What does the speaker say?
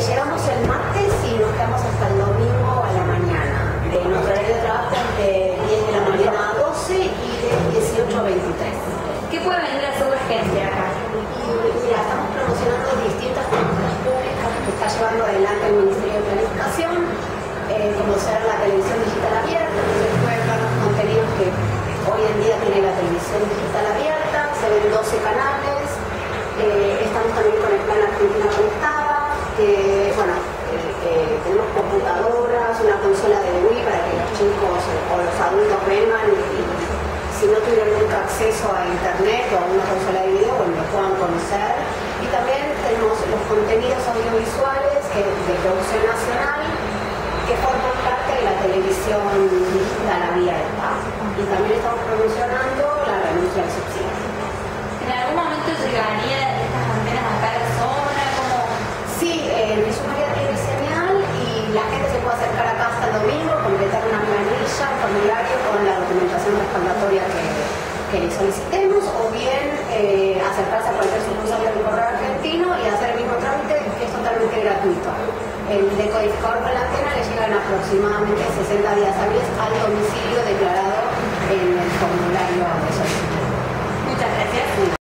Llegamos el martes y nos quedamos hasta el domingo a la mañana. Nuestro horario de trabajo es de 10 de la mañana a 12 y de 18 a 23. ¿Qué puede venir a hacer la gente acá? Mira, estamos promocionando distintas políticas públicas que está llevando adelante el Ministerio de Planificación, como será la televisión digital abierta, donde se pueden ver los contenidos que hoy en día tiene la televisión digital abierta, se ven 12 canales, estamos también con el Plan Argentina Conectada, que bueno, tenemos computadoras, una consola de Wii para que los chicos o los adultos vengan y si no tuvieron nunca acceso a internet o a una consola de video, bueno, lo puedan conocer. Y también tenemos los contenidos audiovisuales de producción nacional que forman parte de la televisión digital abierta. Y también estamos promocionando la renuncia al subsidio. ¿En algún momento llegaría estas antenas acá a la zona? ¿Cómo? Sí, mi sumaria tiene señal y la gente se puede acercar acá hasta el domingo, completar una planilla, un formulario con la documentación respaldatoria que le solicitemos, o bien acercarse a cualquier sucursal del Correo Argentino y hacer el mismo trámite, que es totalmente gratuito. El decodificador con la antena le llegan aproximadamente 60 días hábiles al domicilio declarado en el formulario de solicitud. Muchas gracias.